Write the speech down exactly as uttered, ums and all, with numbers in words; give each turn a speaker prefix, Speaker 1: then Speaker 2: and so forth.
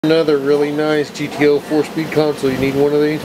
Speaker 1: Another really nice G T O four-speed console. You need one of these?